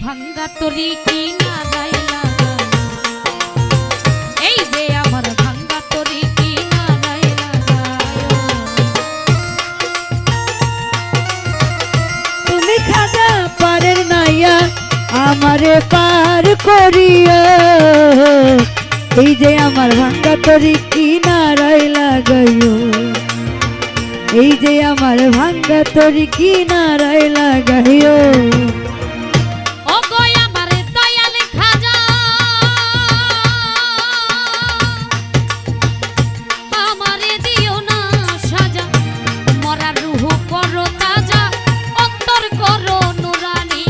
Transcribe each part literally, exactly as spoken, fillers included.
ভাঙ্গা তরি কি না রাইলা এই যে আমার ভাঙ্গা তরি কি না রাইলা তুমি খাজা পারের নাইয়া আমারে পার করিয়া এই যে আমার ভাঙ্গা তরি কি না রাইলা গাইও এই যে আমার ভাঙ্গা তরি কি না রাইলা গাইও ও গো আমার দয়াল খাজা আমারে দিও না সাজা মরার রূহ করো তাজা অন্তর করো নুরানি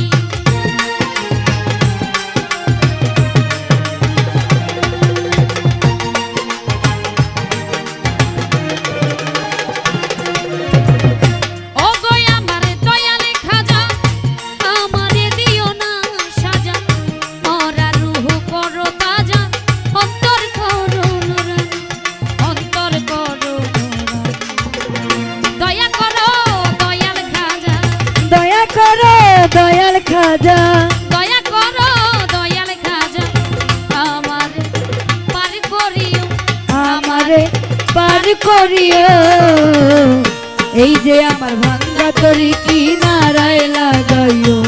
দয়াল খাজা দয়া করো দয়াল খাজা আমারে পার করিও আমারে পার করিও এই যে আমার ভাঙ্গা তরি কি নারায় লাগাইও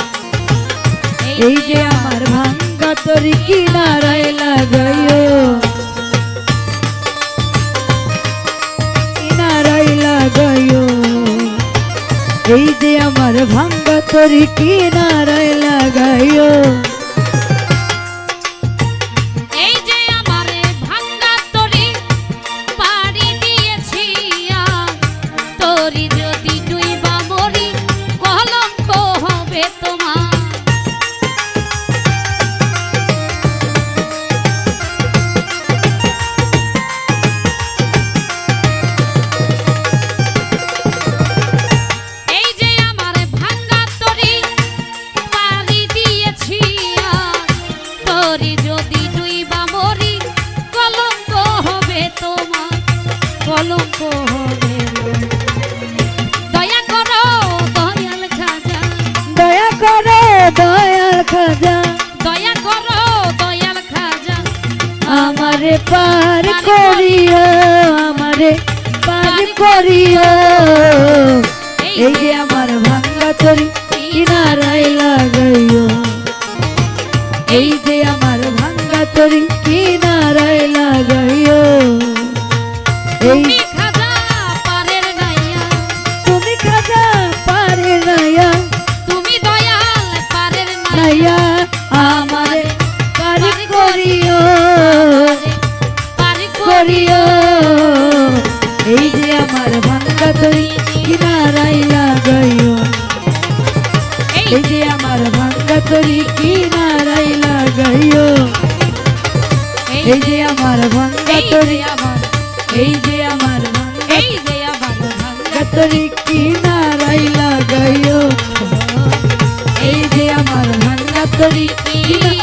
এই যে আমার ভাঙ্গা তরি কি নারায় লাগাইও নারায় লাগাইও এই যে আমার ভাঙ্গা তরি কি নারায় লাগাইও এই যে আমারে ভাঙ্গা তরি পাড়ি দিয়েছি তরি যদি ডুইবা মরি কলঙ্ক হবে তোমার কলঙ্ক হবে দয়া করো দয়াল খাজা দয়া করো দয়াল খাজা দয়া করো দয়াল খাজা আমারে পার করিও আমারে পার করিও এই যে আমার ভাঙ্গা তরি কিনারায় লাগাইও এই যে আমার ভাঙ্গা তরি কিনারায় লাগাইও তুমি খাজা পারের নাইয়া তুমি খাজা পারের নাইয়া তুমি দয়াল পারের নাইয়া আমারে পার করিও পার করিও এই যে আমার ভাঙ্গা তরি কিনারায় লাগাইও এই যে আমার ভাঙ্গা তরি কিনারায় লাগাইও এই যে আমার ভাঙ্গা তরি আমার এই যে আমার এই যে আমার ভাঙ্গা তরি কিনারায় লাগাইও এই যে আমার ভাঙ্গা তরি কি